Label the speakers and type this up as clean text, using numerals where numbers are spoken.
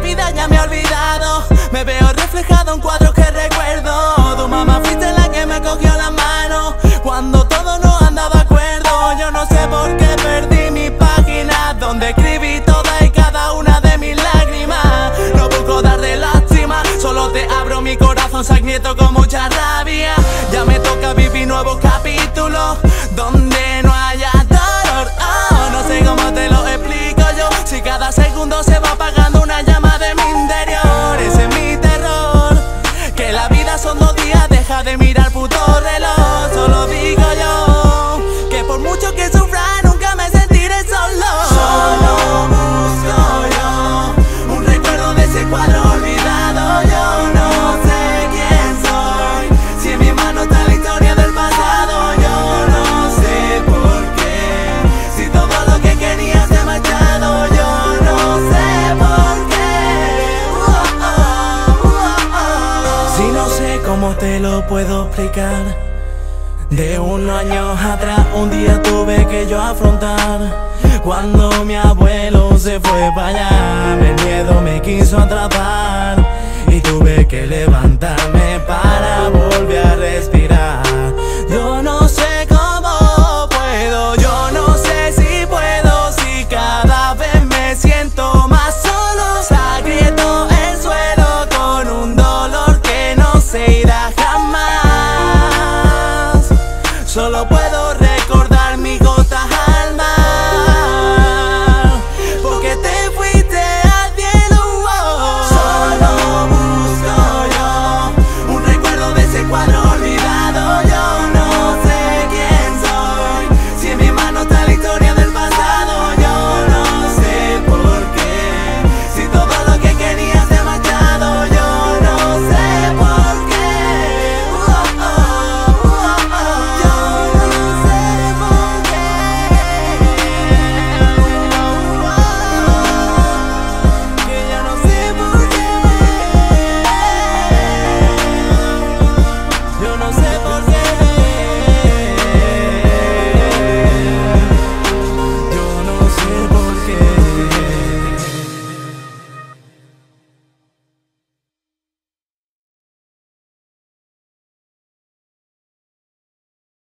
Speaker 1: vida ya me he olvidado. Me veo reflejado en cuadros que recuerdo. Tu mamá fuiste la que me cogió la mano cuando todo no anda de acuerdo. Yo no sé por qué perdí mi página donde escribí todas y cada una de mis lágrimas. No busco darle lástima, solo te abro mi corazón sangriento con mucha rabia. Ya me toca vivir nuevos capítulos donde no haya dolor. Oh, no sé cómo te lo explico yo, si cada segundo se va apagando una llama de mi interior. Ese es mi terror, que la vida son 2 días, deja de mirar puto reloj. Solo digo yo, que por mucho que sufra nunca me sentiré solo. Solo busco yo un recuerdo de ese cuadro olvidado. Yo no sé quién soy, si en mi mano está la historia del pasado. Yo no sé por qué, si todo lo que quería se ha marchado. Yo no sé por qué, si no sé cómo te lo puedo explicar. De unos años atrás un día tuve que yo afrontar cuando mi abuelo se fue para allá. El miedo me quiso atrapar y tuve que levantar